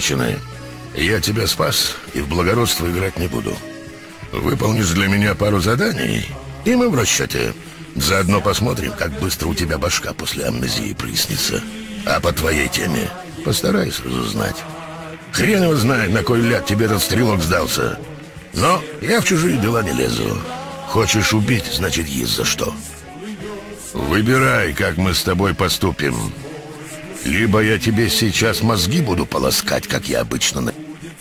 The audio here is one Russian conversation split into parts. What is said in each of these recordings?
Начинай. Я тебя спас и в благородство играть не буду. Выполнишь для меня пару заданий, и мы в расчете. Заодно посмотрим, как быстро у тебя башка после амнезии прояснится. А по твоей теме постарайся разузнать. Хрен его знает, на кой ляд тебе этот стрелок сдался. Но я в чужие дела не лезу. Хочешь убить, значит, есть за что. Выбирай, как мы с тобой поступим. Либо я тебе сейчас мозги буду полоскать, как я обычно.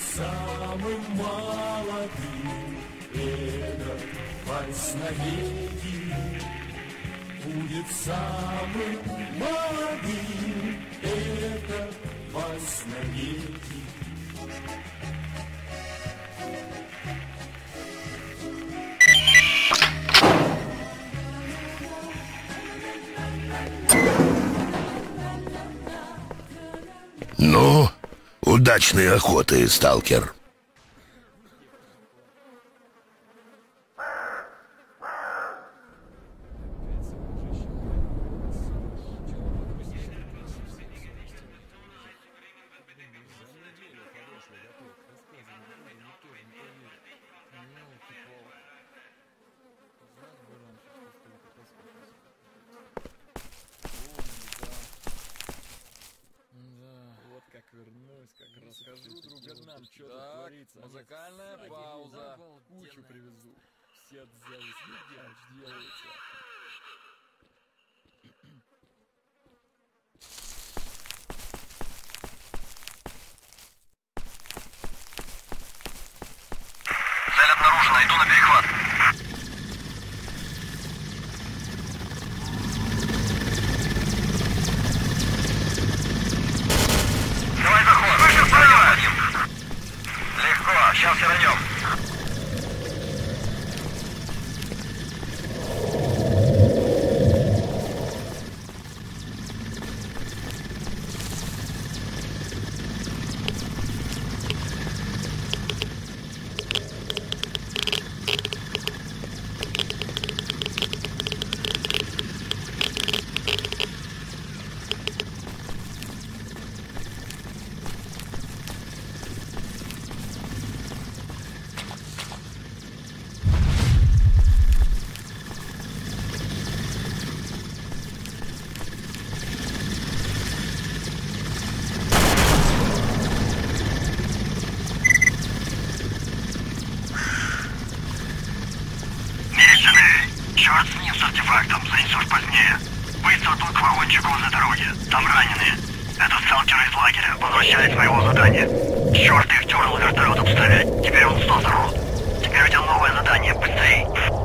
Ну, удачной охоты, сталкер. Музыкальная пауза. Кучу привезу. Все отзывы делаются. Цель обнаружена, иду на перехват. Давай заход. Выше встаем. Легко, сейчас вернем. Черт с ним, с артефактом, занесешь позднее. Быстро тут к вагончику возле дороги. Там раненые. Это сталкеры из лагеря, возвращались с моего задания. Черт их дернул вертолетом стрелять. Теперь он снова зарут. Теперь у тебя новое задание, быстрей.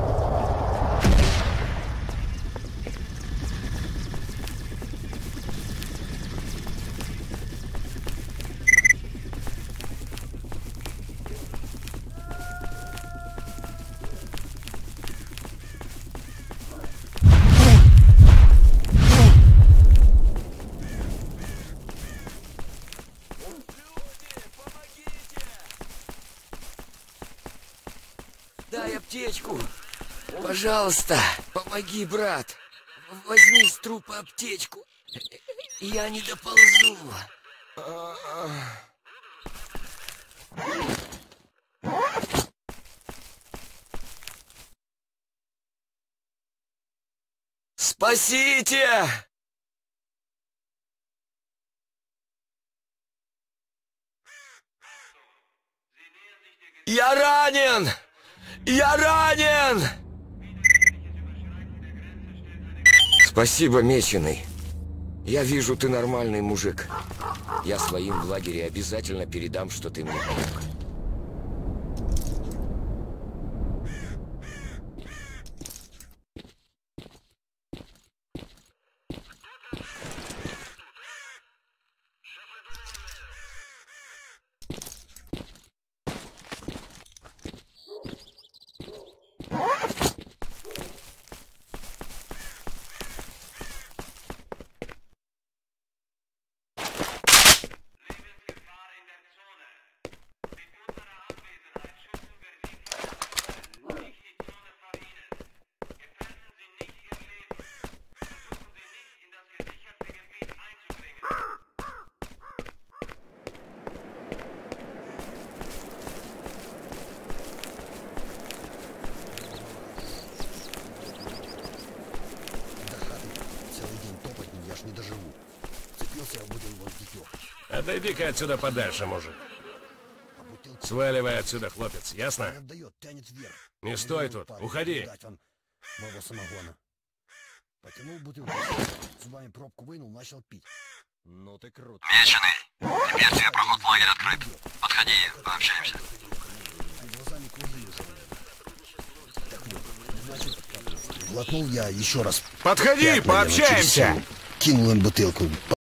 Дай аптечку. Пожалуйста, помоги, брат. Возьми с трупа аптечку. Я не доползу. Спасите! Я ранен! Я ранен! Спасибо, Меченый. Я вижу, ты нормальный мужик. Я своим в лагере обязательно передам, что ты мне помог. не доживу. Цепился я в бутылку дитё. Отойди-ка отсюда подальше, мужик. А бутылку Сваливай отсюда, хлопец, не ясно? отдает, тянет вверх. Не стой тут, Парень, уходи. дать вам моего самогона. Потянул бутылку, зубами пробку вынул, начал пить. Ну ты крут. Меченый, теперь тебе проход в лагерь открыт. Подходи, пообщаемся. Глазами круги уже. Так вот, значит, глотнул я еще раз. Подходи, 5, наверное, через пообщаемся. силу. Кинул им бутылку.